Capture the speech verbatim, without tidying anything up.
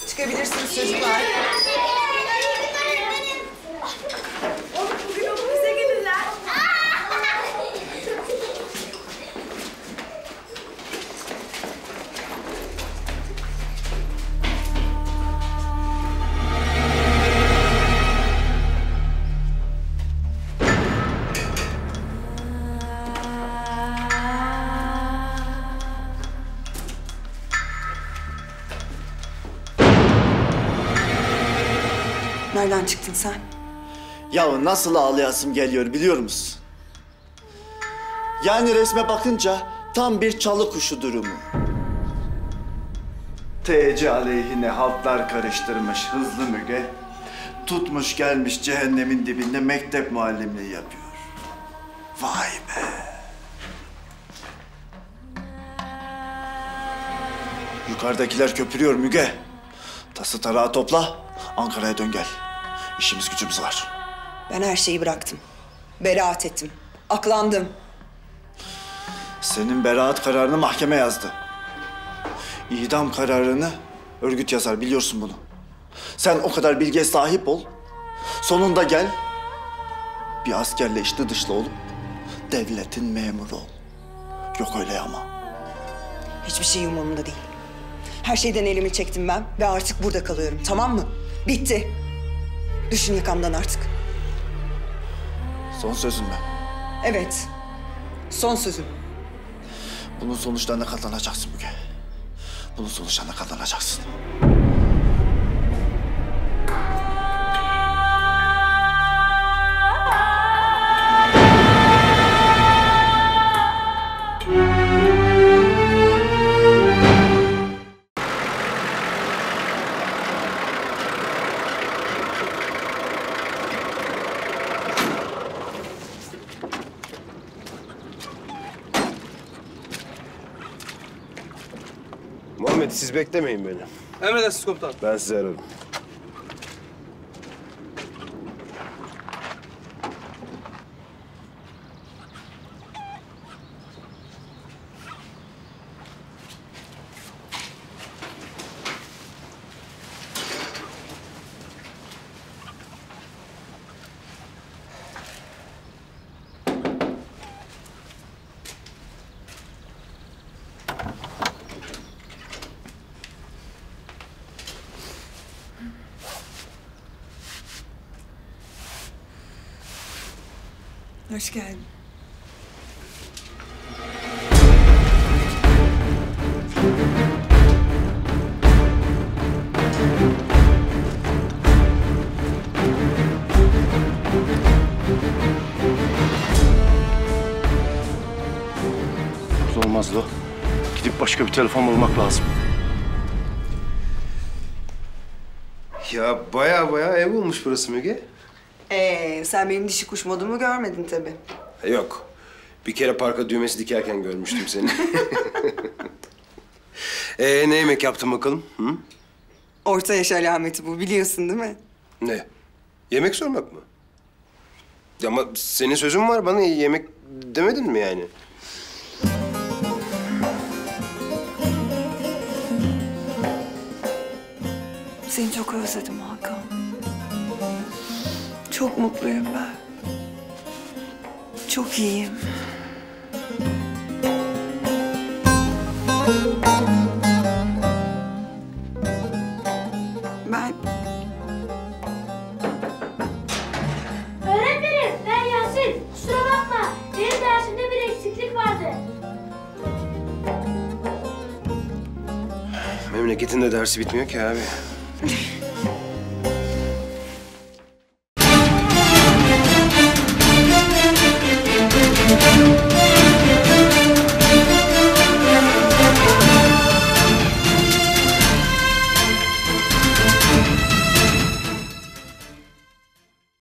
Çıkabilirsiniz çocuklar. Bugün okul bize gelirler. Nereden çıktın sen? Ya nasıl ağlayasım geliyor biliyor musun? Yani resme bakınca tam bir çalı kuşu durumu. T C aleyhine haltlar karıştırmış hızlı Müge. Tutmuş gelmiş cehennemin dibinde mektep muallimliği yapıyor. Vay be! Yukarıdakiler köpürüyor Müge. Tası tarağı topla, Ankara'ya dön gel. İşimiz gücümüz var. Ben her şeyi bıraktım. Beraat ettim. Aklandım. Senin beraat kararını mahkeme yazdı. İdam kararını örgüt yazar, biliyorsun bunu. Sen o kadar bilgiye sahip ol. Sonunda gel, bir askerle içli dışlı olup devletin memuru ol. Yok öyle ama. Hiçbir şey umurumda değil. Her şeyden elimi çektim ben ve artık burada kalıyorum, tamam mı? Bitti. Düşün yakamdan artık. Son sözün mü? Evet. Son sözüm. Bunun sonuçlarına katlanacaksın Müge. Bunun sonuçlarına katlanacaksın. Muhammed, siz beklemeyin beni. Emredersiniz komutanım. Ben sizi ararım. Hoş geldin. Olmaz lo. Gidip başka bir telefon bulmak lazım. Ya baya baya ev olmuş burası Müge. Ee, sen benim dişi kuş modumu görmedin tabii. Yok. Bir kere parka düğmesi dikerken görmüştüm seni. Ee, ne yemek yaptın bakalım? Hı? Orta yaş alameti bu, biliyorsun değil mi? Ne? Yemek sormak mı? Ya ama senin sözün var, bana yemek demedin mi yani? Seni çok özledim Hakan. Çok mutluyum ben. Çok iyiyim. Ben... Öğretmenim, ben Yasin. Kusura bakma. Benim dersimde bir eksiklik vardı. Memleketin de dersi bitmiyor ki abi.